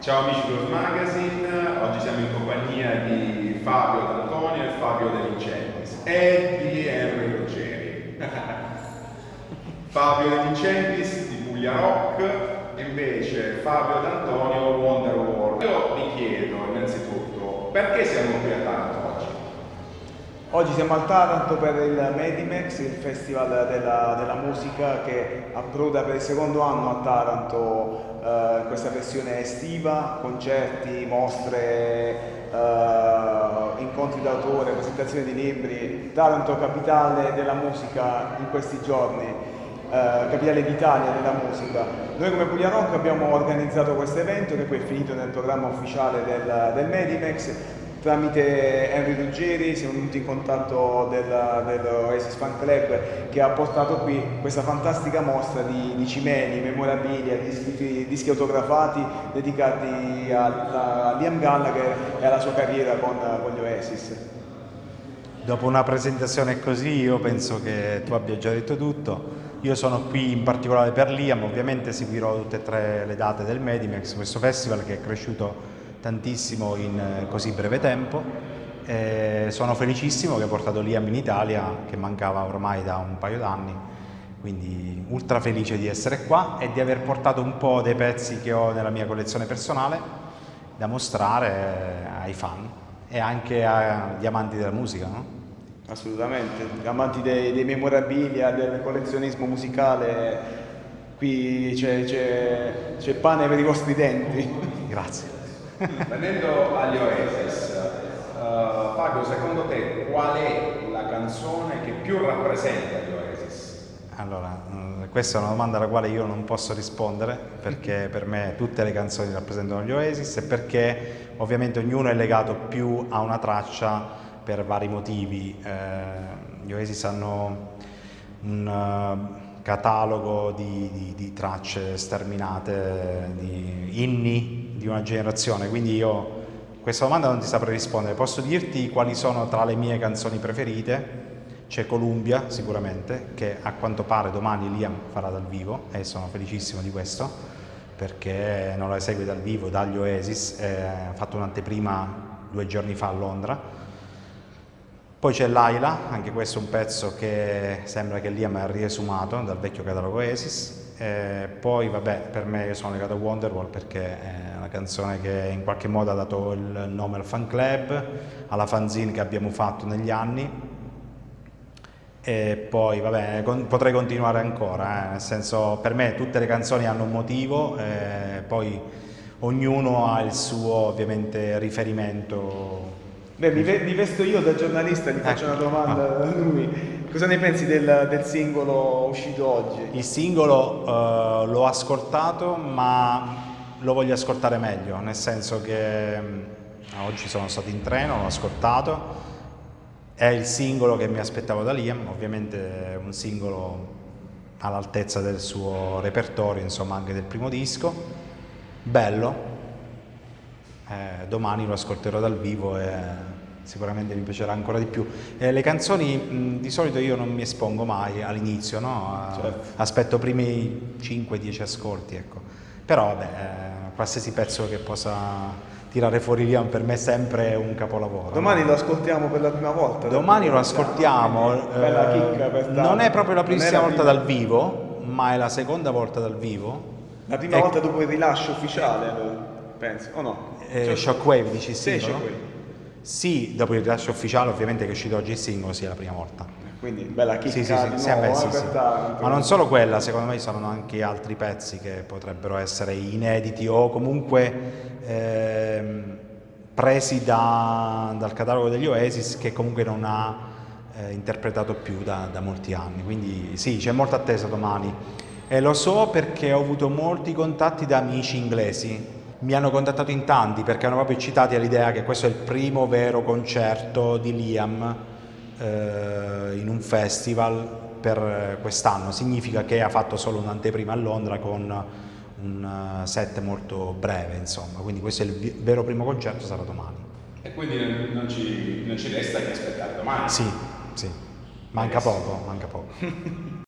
Ciao amici di Blues Magazine, oggi siamo in compagnia di Fabio D'Antonio e Fabio De Vincentis e di Henry Ruggeri. Fabio De Vincentis di Puglia Rock e invece Fabio D'Antonio Wonderworld. Io vi chiedo innanzitutto perché siamo qui a Taranto oggi? Oggi siamo al Taranto per il Medimex, il festival della musica che approda per il secondo anno a Taranto in questa versione estiva, concerti, mostre, incontri d'autore, presentazioni di libri. Taranto capitale della musica in questi giorni, capitale d'Italia della musica. Noi come Puglia Rock abbiamo organizzato questo evento che poi è finito nel programma ufficiale del Medimex. Tramite Henry Ruggeri siamo venuti in contatto dell'Oasis Fan Club che ha portato qui questa fantastica mostra di cimeli, memorabilia, dischi autografati dedicati a Liam Gallagher e alla sua carriera con gli Oasis. Dopo una presentazione così io penso che tu abbia già detto tutto. Io sono qui in particolare per Liam, ovviamente seguirò tutte e tre le date del Medimex, questo festival che è cresciuto tantissimo in così breve tempo. Sono felicissimo che ha portato Liam in Italia, che mancava ormai da un paio d'anni, quindi ultra felice di essere qua e di aver portato un po' dei pezzi che ho nella mia collezione personale da mostrare ai fan e anche agli amanti della musica, no? Assolutamente, gli amanti dei memorabilia, del collezionismo musicale, qui c'è pane per i vostri denti. Grazie. Venendo agli Oasis, Fabio, secondo te qual è la canzone che più rappresenta gli Oasis? Allora, questa è una domanda alla quale io non posso rispondere perché per me tutte le canzoni rappresentano gli Oasis e perché ovviamente ognuno è legato più a una traccia per vari motivi. Gli Oasis hanno un catalogo di tracce sterminate, di inni di una generazione, quindi io questa domanda non ti saprei rispondere. Posso dirti quali sono tra le mie canzoni preferite. C'è Columbia sicuramente, che a quanto pare domani Liam farà dal vivo e sono felicissimo di questo perché non la esegue dal vivo dagli Oasis, ha fatto un'anteprima 2 giorni fa a Londra. Poi c'è Laila, anche questo è un pezzo che sembra che Liam ha riesumato dal vecchio catalogo Oasis. Poi vabbè, per me io sono legato a Wonderwall perché è una canzone che in qualche modo ha dato il nome al fan club, alla fanzine che abbiamo fatto negli anni. E poi vabbè, potrei continuare ancora, nel senso, per me tutte le canzoni hanno un motivo, poi ognuno ha il suo ovviamente riferimento. Beh, mi vesto io da giornalista, gli faccio una domanda a lui. Cosa ne pensi del singolo uscito oggi? Il singolo l'ho ascoltato, ma lo voglio ascoltare meglio, nel senso che oggi sono stato in treno, l'ho ascoltato, è il singolo che mi aspettavo da Liam, ovviamente è un singolo all'altezza del suo repertorio, insomma anche del primo disco, bello. Domani lo ascolterò dal vivo e sicuramente mi piacerà ancora di più. Le canzoni di solito io non mi espongo mai all'inizio, no? Certo. Aspetto primi 5-10 ascolti, ecco. Però vabbè, qualsiasi pezzo che possa tirare fuori Liam per me è sempre un capolavoro. Domani lo ascoltiamo per la prima volta. Domani lo ascoltiamo, bella chicca per non è proprio la primissima volta prima. dal vivo, ma è la seconda volta dal vivo. La prima volta dopo il rilascio ufficiale, penso, o no? Shockwave dici il Sì, singolo? Shockwave. Sì, dopo il rilascio ufficiale ovviamente che è uscito oggi il singolo, sì, è la prima volta. Quindi bella chicca Sì, di nuovo, per Taranto. Ma non solo quella, secondo me ci sono anche altri pezzi che potrebbero essere inediti o comunque presi dal catalogo degli Oasis che comunque non ha interpretato più da molti anni. Quindi sì, c'è molta attesa domani. E lo so perché ho avuto molti contatti da amici inglesi. Mi hanno contattato in tanti perché erano proprio eccitati all'idea che questo è il primo vero concerto di Liam in un festival per quest'anno. Significa che ha fatto solo un'anteprima a Londra con un set molto breve, insomma. Quindi questo è il vero primo concerto, sarà domani. E quindi non ci resta che aspettare domani. Sì, sì. Manca poco, manca poco.